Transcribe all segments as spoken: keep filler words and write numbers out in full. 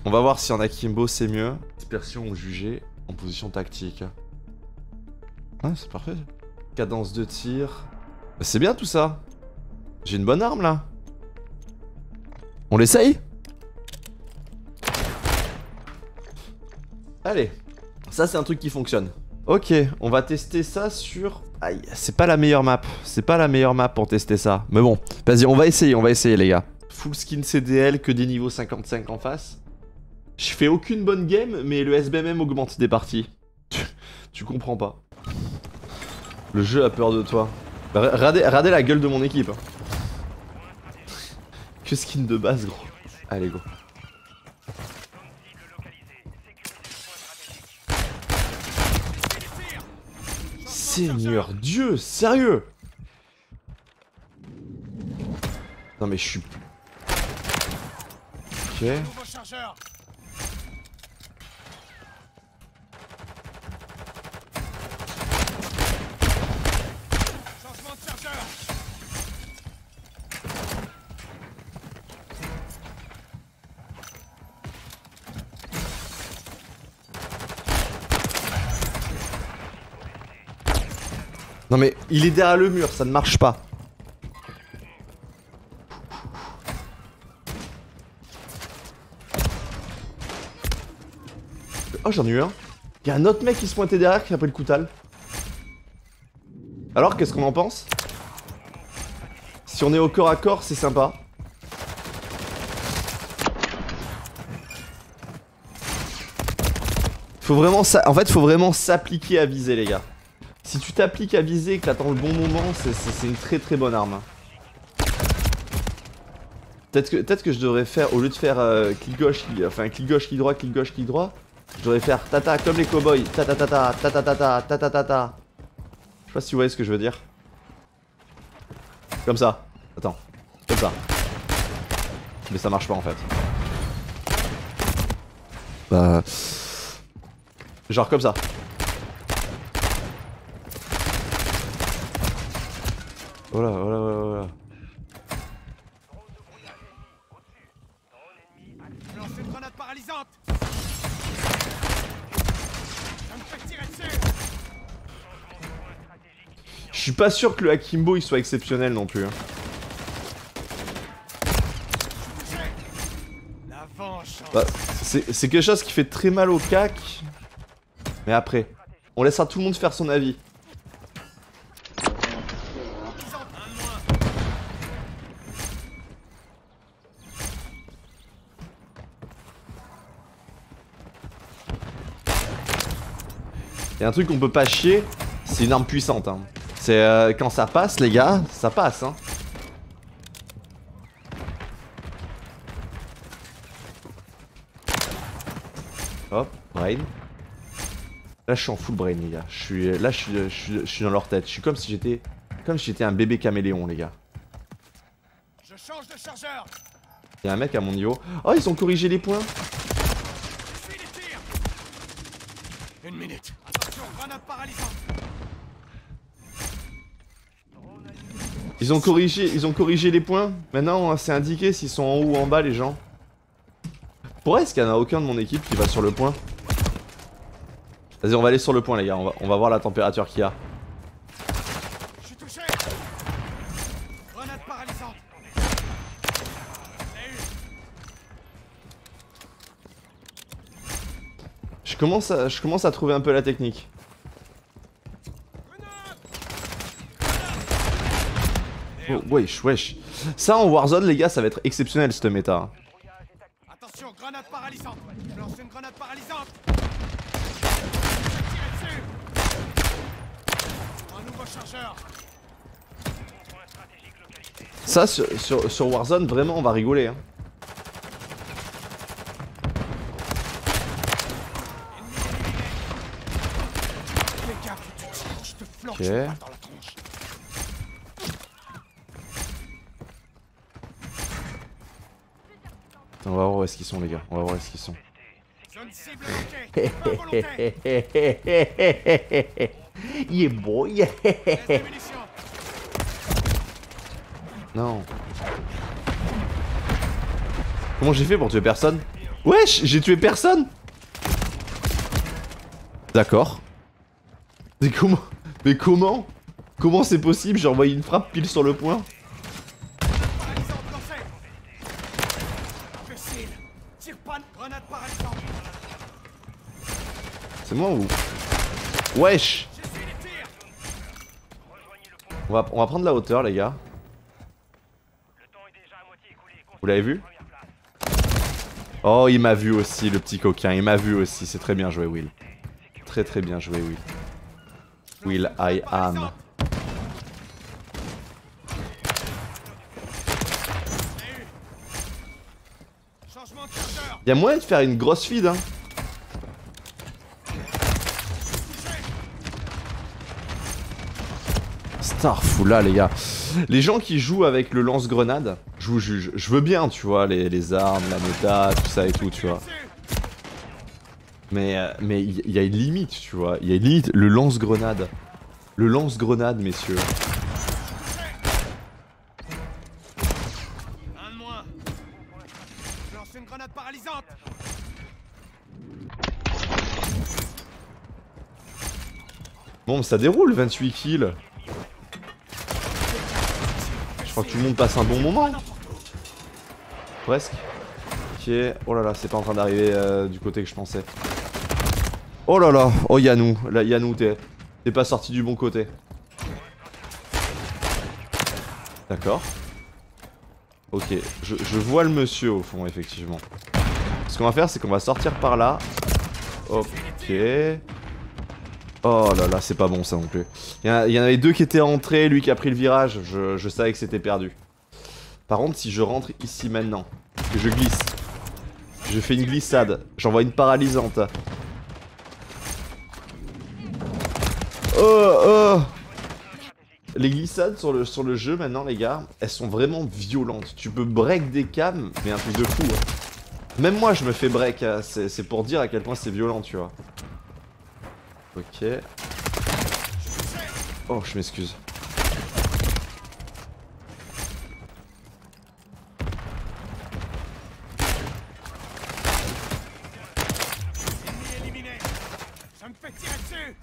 On va voir si en akimbo c'est mieux. Dispersion ou jugé en position tactique. Ah, c'est parfait. Cadence de tir. C'est bien tout ça. J'ai une bonne arme là. On l'essaye? Allez. Ça c'est un truc qui fonctionne. Ok, on va tester ça sur... Aïe, c'est pas la meilleure map. C'est pas la meilleure map pour tester ça. Mais bon, vas-y, on va essayer, on va essayer les gars. Full skin C D L, que des niveaux cinquante-cinq en face. Je fais aucune bonne game, mais le S B M M augmente des parties. Tu, tu comprends pas. Le jeu a peur de toi. Bah, radez, radez la gueule de mon équipe. Que skin de base, gros. Allez, go. Seigneur Dieu, sérieux? Non mais je suis... Ok. Non mais il est derrière le mur, ça ne marche pas. Oh j'en ai eu un. Il y a un autre mec qui se pointait derrière qui a pris le coutal. Alors qu'est-ce qu'on en pense? Si on est au corps à corps c'est sympa. Faut vraiment ça. En fait faut vraiment s'appliquer à viser les gars. Si tu t'appliques à viser et que t'attends le bon moment, c'est une très très bonne arme. Peut-être que, peut-être que je devrais faire, au lieu de faire euh, clic gauche, clic, enfin clic gauche, clic droit, clic gauche, clic droit, je devrais faire tata comme les cowboys, tata tata tata tata tata tata. Je sais pas si vous voyez ce que je veux dire. Comme ça. Attends. Comme ça. Mais ça marche pas en fait. Bah... Genre comme ça. Voilà, voilà, voilà, voilà. Lancez une grenade paralysante. Je suis pas sûr que le akimbo il soit exceptionnel non plus. Hein. Bah, c'est quelque chose qui fait très mal au cac. Mais après, on laissera tout le monde faire son avis. Et un truc qu'on peut pas chier, c'est une arme puissante. Hein. C'est euh, quand ça passe, les gars, ça passe. Hein. Hop, brain. Là, je suis en full brain, les gars. Je suis là, je suis, je suis, je suis dans leur tête. Je suis comme si j'étais, comme si j'étais un bébé caméléon, les gars. Je change de chargeur. Il y a un mec à mon niveau. Oh, ils ont corrigé les points. Une minute. Attention, grenade paralysante. Ils ont corrigé, ils ont corrigé les points. Maintenant, c'est indiqué s'ils sont en haut ou en bas, les gens. Pourquoi est-ce qu'il n'y en a aucun de mon équipe qui va sur le point? Vas-y, on va aller sur le point, les gars. On va, on va voir la température qu'il y a. Je suis touché. Grenade paralysante. Je commence à, je commence à trouver un peu la technique. Oh, wesh, wesh. Ça en Warzone, les gars, ça va être exceptionnel cette méta. Attention, grenade paralysante. Je lance une grenade paralysante. Un nouveau chargeur. Ça, sur, sur, sur Warzone, vraiment, on va rigoler. Hein. Ok. On va voir où est-ce qu'ils sont, les gars. On va voir où est-ce qu'ils sont. Yeah boy. Non. Comment j'ai fait pour tuer personne? Wesh, j'ai tué personne. D'accord. Mais comment? Mais comment? Comment c'est possible? J'ai envoyé une frappe pile sur le point. C'est moi ou? Wesh. On va, on va prendre la hauteur les gars. Vous l'avez vu? Oh il m'a vu aussi le petit coquin, il m'a vu aussi, c'est très bien joué Will. Très très bien joué Will. Will I am. Y'a moyen de faire une grosse feed hein. Starfou là les gars. Les gens qui jouent avec le lance-grenade, je vous juge. Je veux bien tu vois, les, les armes, la méta, tout ça et tout tu vois. Mais euh, mais il y, y a une limite tu vois. Il y a une limite, le lance-grenade. Le lance-grenade messieurs. Un de moins. Je lance une grenade paralysante. Bon ça déroule, vingt-huit kills. Je crois que tout le monde passe un bon moment. Presque. Ok. Oh là là, c'est pas en train d'arriver euh, du côté que je pensais. Oh là là. Oh Yannou. Là, Yannou, t'es pas sorti du bon côté. D'accord. Ok. Je, je vois le monsieur au fond, effectivement. Ce qu'on va faire, c'est qu'on va sortir par là. Ok. Oh là là, c'est pas bon ça non plus. Il y, y en avait deux qui étaient entrés, lui qui a pris le virage, je, je savais que c'était perdu. Par contre, si je rentre ici maintenant, que je glisse, je fais une glissade, j'envoie une paralysante. Oh oh. Les glissades sur le, sur le jeu maintenant les gars, elles sont vraiment violentes. Tu peux break des cams, mais un truc de fou. Hein. Même moi je me fais break, c'est pour dire à quel point c'est violent tu vois. Ok. Oh, je m'excuse. Éliminé. Ça me fait tirer dessus.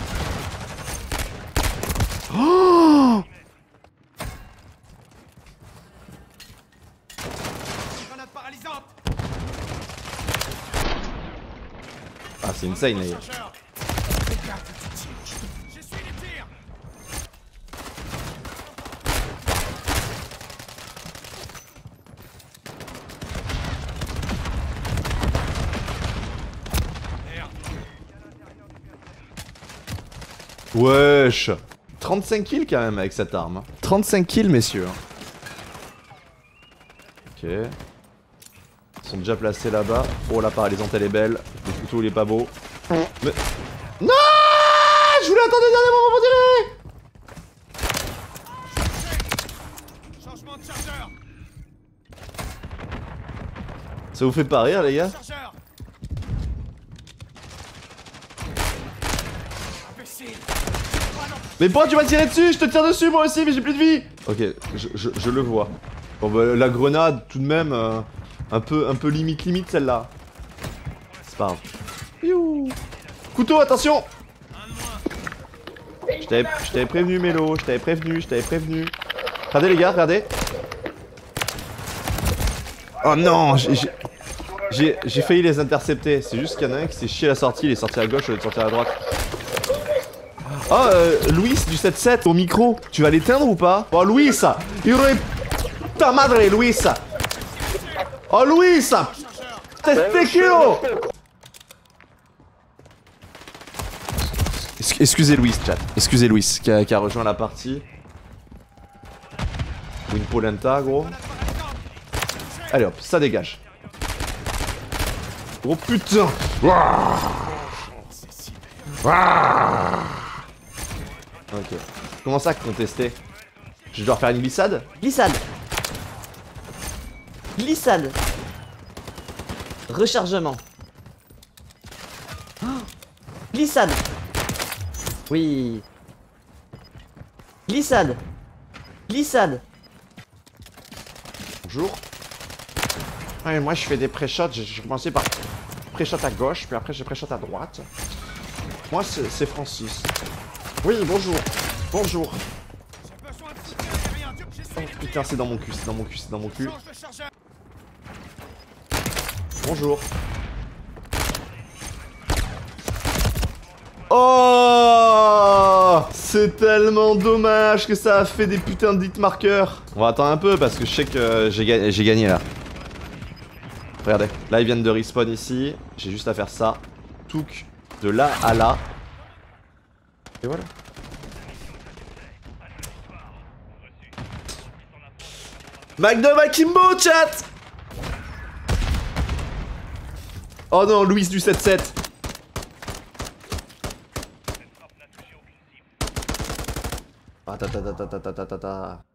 Oh Grenade paralysante. ah, c'est insane les gars. Wesh. trente-cinq kills quand même avec cette arme. trente-cinq kills messieurs. Ok. Ils sont déjà placés là-bas. Oh la paralysante elle est belle. Le couteau il est pas beau. Mais... Non, je voulais attendre le dernier moment pour tirer. Changement de chargeur. Ça vous fait pas rire les gars? Chargeur. Imbécile. Mais pourquoi tu m'as tiré dessus? Je te tire dessus moi aussi mais j'ai plus de vie. Ok, je, je, je le vois. Bon bah la grenade tout de même euh, un peu un peu limite limite celle-là. C'est pas grave. Piou. Couteau, attention. Je t'avais je t'avais prévenu Mélo, je t'avais prévenu, je t'avais prévenu. Regardez les gars, regardez. Oh non, j'ai j'ai failli les intercepter. C'est juste qu'il y en a un qui s'est chié à la sortie, il est sorti à gauche, il est sorti à droite. Oh, euh, Louis du sept sept au micro, tu vas l'éteindre ou pas? Oh, Louis, il aurait... Ta madre, Louis. Oh, Louis, t'es kilo. Excusez Louis, chat. Excusez Louis, qui a, qui a rejoint la partie. Ou une polenta, gros. Allez hop, ça dégage. Oh putain. Ok. Comment ça contester? Je dois faire une glissade? Glissade. Glissade. Rechargement. Oh. Glissade. Oui. Glissade. Glissade. Bonjour. Ouais, moi je fais des pré-shots, j'ai commencé par pré-shot à gauche, puis après j'ai pré-shot à droite. Moi c'est Francis. Oui, bonjour. Bonjour. J'ai besoin de tirer aérien, Dieu, Oh j'essaie de putain, c'est dans mon cul, c'est dans mon cul, c'est dans mon cul. change de chargeur. Bonjour. Oh, c'est tellement dommage que ça a fait des putains de hit marqueurs. On va attendre un peu parce que je sais que j'ai ga j'ai gagné là. Regardez, là ils viennent de respawn ici. J'ai juste à faire ça. Touk, de là à là. Et voilà. McDo Makimbo, chat. Oh non, Louis du sept sept. Ah ta ta ta ta ta ta ta ta.